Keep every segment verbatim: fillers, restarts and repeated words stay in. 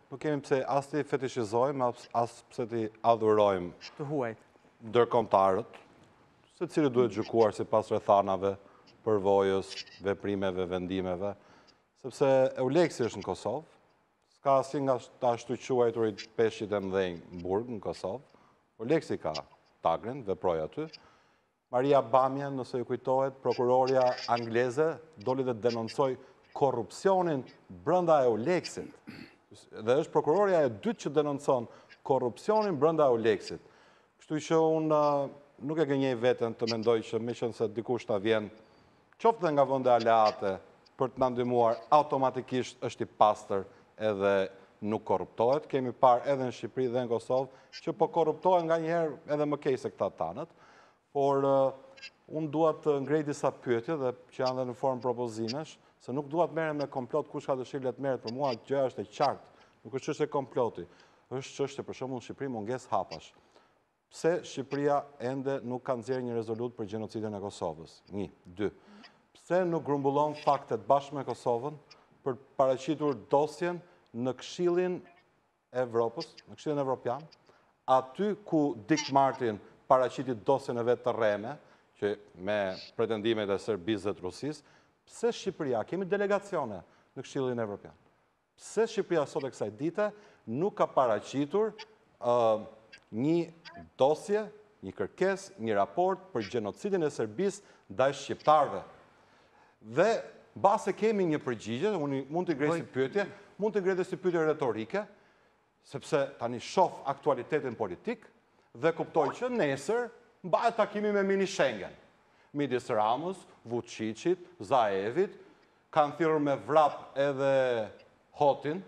nuk kemi pse as të fetishizojmë, as pse të adhurojmë të huajt ndërkombëtarët, se cili duhet gjykuar sipas rrethanave, përvojës, veprimeve, vendimeve, sepse Euleksi është në Kosovë, s'ka asnjë nga ta ashtu quajturit peshqit e mëdhenj në burg në Kosovë. Euleksi ka tagrin, veproi aty. Maria Bamja, nëse ju kujtohet, prokuroria angleze doli dhe denoncoi korrupsionin brenda Euleksit. Dhe është prokuroria e dytë që denoncon korrupsionin brenda Euleksit. Kështu që unë nuk e gënjej veten të mendoj që meqense dikush ta vjen qoftë nga vende aleate për të na ndihmuar, automatikisht është i pastër edhe nuk korruptohet. Kemi parë edhe në Shqipëri dhe në Kosovë që po korruptohen nganjëherë edhe më keq se këta tanët, por unë dua të ngrej disa pyetje dhe që janë dhe në formë propozimesh, se nuk dua të merrem me komplot, kush ka dëshirë le të merret, për mua gjëja është e qartë, nuk është çështje komploti, është çështje për shembull në Shqipëri mungesë hapash. Pse Shqipëria ende nuk ka nxjerrë një rezolutë për gjenocidin e Kosovës? Një, dy. Pse nuk grumbullon faktet bashkë me Kosovën për paraqitur dosjen në Këshillin e Evropës, në Këshillin Evropian, aty ku Dick Marty paraqiti dosjen e vet të rreme, që me pretendimet e Serbisë dhe të Rusisë, pse Shqipëria, kemi delegacione në Këshillin Evropian, pse Shqipëria sot e kësaj dite nuk ka paraqitur uh, një dosje, një kërkesë, një raport për gjenocidin e Serbisë ndaj shqiptarëve. Dhe mbase kemi një përgjigje, unë mund të ngrej si pyetje, mund të ngrej si pyetje retorike, sepse tani shoh aktualitetin politik dhe kuptoj që nesër mbahet takimi me mini Schengen. Midis Ramës, Vučićit, Zaevit, kanë thirrur me vrap edhe Hotin,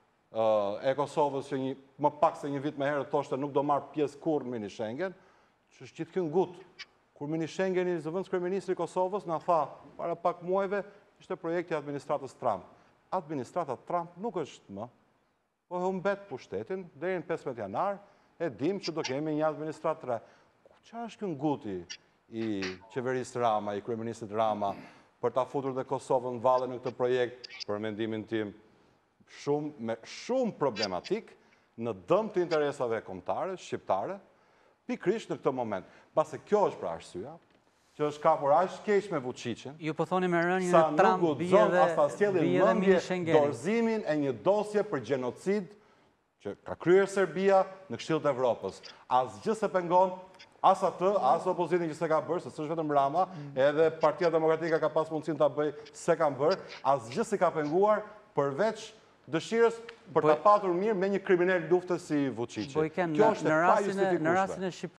e Kosovës që një, më pak se një vit më herët thoshte nuk do marrë pjesë kurrë në mini Schengen, që është gjithë kjo ngut. Kur mini Schengeni zëvendës kryeministri i Kosovës na tha para pak muajve ishte projekti i administratës Trump. Administrata Trump nuk është më, po humbet pushtetin deri në pesëmbëdhjetë janar, e dim që do kemi një administratë re. Çfarë është ky nguti i qeverisë Rama, i kryeministrit Rama, për ta futur dhe Kosovën në valle në këtë projekt, për mendimin tim, shumë, me shumë problematik, në dëm të interesave kombëtare, shqiptare, pikrisht në këtë moment. Pase kjo është pra arsyeja, që është kapur aq keq me Vučićin, ju po thoni me rënien e Trump bie dhe bie dhe mini Schengen. Dorëzimin e një dosje për gjenocid që ka kryer Serbia në Këshillin e Evropës. Asgjë se pengon as atë, as opozitin që se ka bërë, se s'është vetëm Rama, edhe Partia Demokratike ka pas mundësinë ta bëjë, se kanë bërë, asgjë se ka penguar përveç dëshirës për ta patur mirë me një kriminal luftës si Vučići. Boiken, në rastin e Shqipërisë